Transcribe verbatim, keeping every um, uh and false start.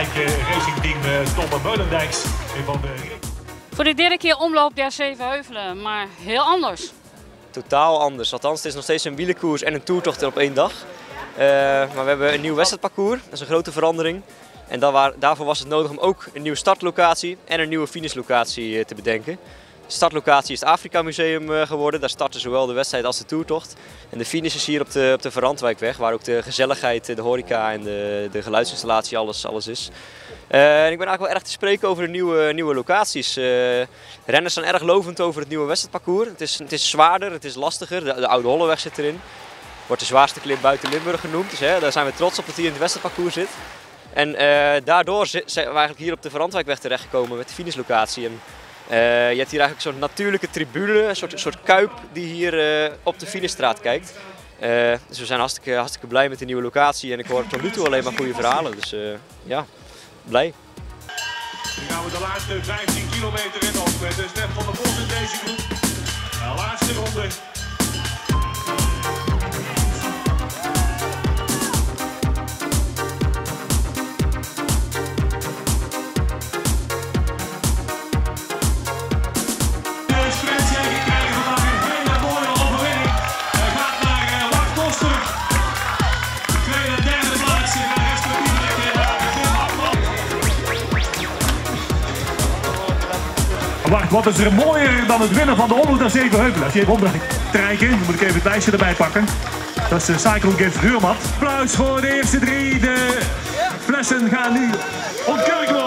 lijntje racingteam Tom Meulendijks van de... Voor de derde keer omloop der Zevenheuvelen, maar heel anders. Totaal anders. Althans, het is nog steeds een wielerkoers en een toertocht op één dag. Uh, maar we hebben een nieuw wedstrijdparcours, dat is een grote verandering. En daar, daarvoor was het nodig om ook een nieuwe startlocatie en een nieuwe finishlocatie te bedenken. De startlocatie is het Afrika Museum geworden, daar starten zowel de wedstrijd als de toertocht. En de finish is hier op de, op de Verandwijkweg, waar ook de gezelligheid, de horeca en de, de geluidsinstallatie, alles, alles is. Uh, en ik ben eigenlijk wel erg te spreken over de nieuwe, nieuwe locaties. Uh, renners zijn erg lovend over het nieuwe wedstrijdparcours. Het is, het is zwaarder, het is lastiger, de, de Oude Holleweg zit erin. Wordt de zwaarste klim buiten Limburg genoemd, dus hè, daar zijn we trots op dat hij in het wedstrijdparcours zit. En uh, daardoor zijn we eigenlijk hier op de Verandwijkweg terechtgekomen met de finishlocatie. En, uh, je hebt hier eigenlijk een soort natuurlijke tribune, een soort, een soort kuip die hier uh, op de finishstraat kijkt. Uh, dus we zijn hartstikke, hartstikke blij met de nieuwe locatie en ik hoor tot nu toe alleen maar goede verhalen. Dus uh, ja, blij. Nu gaan we de laatste vijftien kilometer in op met Stef van der Bos in deze groep. De laatste ronde. Wacht, wat is er mooier dan het winnen van de Omloop der Zevenheuvelen? Als je even omdraait, trijken, dan moet ik even het lijstje erbij pakken. Dat is de Cyclone Gift Ruurmat. Applaus voor de eerste drie. De flessen gaan nu ontkurkt worden.